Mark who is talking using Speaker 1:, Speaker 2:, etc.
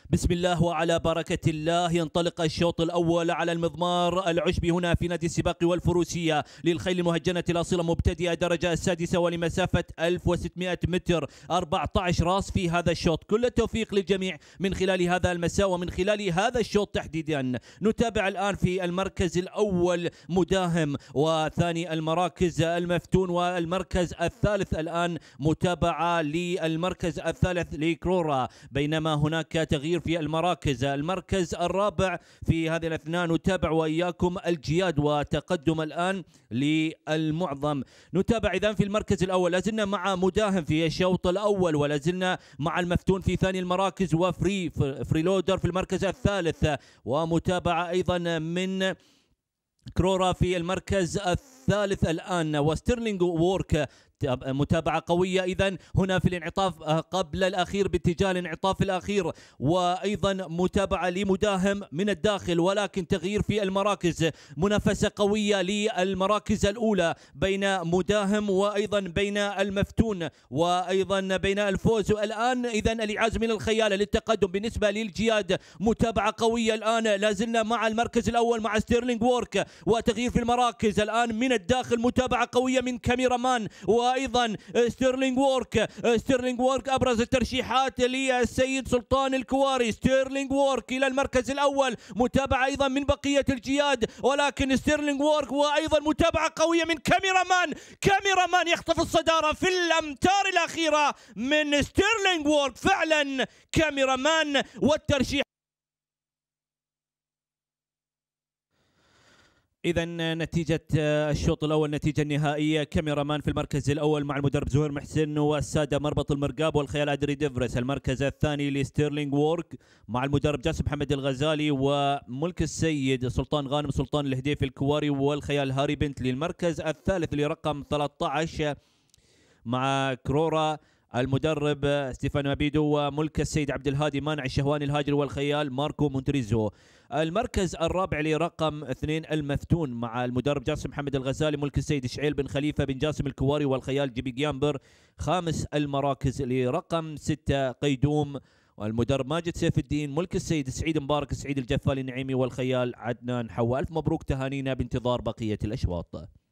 Speaker 1: بسم الله وعلى بركة الله ينطلق الشوط الأول على المضمار العشبي هنا في نادي السباق والفروسية للخيل المهجنة الأصيلة مبتدئة الدرجة السادسة ولمسافة 1600 متر 14 راس في هذا الشوط. كل التوفيق للجميع من خلال هذا المساء ومن خلال هذا الشوط تحديدا. نتابع الآن في المركز الأول مداهم، وثاني المراكز المفتون، والمركز الثالث الآن متابعة للمركز الثالث لكرورا، بينما هناك تغيير في المراكز. المركز الرابع في هذه الاثناء نتابع وإياكم الجياد، وتقدم الآن للمعظم. نتابع إذن في المركز الأول لازلنا مع مداهم في الشوط الأول، ولازلنا مع المفتون في ثاني المراكز، فريلودر في المركز الثالث، ومتابعة أيضا من كرورا في المركز الثالث الآن، وستيرلينغ وورك متابعة قوية إذن هنا في الانعطاف قبل الأخير باتجاه الانعطاف الأخير، وأيضا متابعة لمداهم من الداخل، ولكن تغيير في المراكز. منافسة قوية للمراكز الأولى بين مداهم وأيضا بين المفتون وأيضا بين الفوز. الآن إذن الإعاز من الخيالة للتقدم بالنسبة للجياد. متابعة قوية الآن، لازلنا مع المركز الأول مع ستيرلينغ وورك، وتغيير في المراكز الآن من الداخل. متابعة قوية من كاميرامان وايضا ستيرلينغ وورك ابرز الترشيحات للسيد سلطان الكواري. ستيرلينغ وورك الى المركز الاول، متابعه ايضا من بقيه الجياد، ولكن ستيرلينغ وورك، وايضا متابعه قويه من كاميرامان يخطف الصداره في الامتار الاخيره من ستيرلينغ وورك. فعلا كاميرامان والترشيح. إذا نتيجة الشوط الأول، نتيجة النهائية: كاميرامان في المركز الأول مع المدرب زهير محسن والسادة مربط المرقاب والخيال أدري ديفرس. المركز الثاني لستيرلينغ وورك مع المدرب جاسم محمد الغزالي وملك السيد سلطان غانم سلطان الهديفي الكواري والخيال هاري بنتلي. المركز الثالث لرقم 13 مع كرورا المدرب ستيفانو أبيدو وملك السيد عبد الهادي مانع الشهواني الهاجر والخيال ماركو مونتريزو. المركز الرابع لرقم 2 المفتون مع المدرب جاسم محمد الغزالي ملك السيد شعيل بن خليفة بن جاسم الكواري والخيال جيبي جيامبر. خامس المراكز لرقم 6 قيدوم والمدرب ماجد سيف الدين ملك السيد سعيد مبارك سعيد الجفالي النعيمي والخيال عدنان حوا. ألف مبروك، تهانينا بانتظار بقية الأشواط.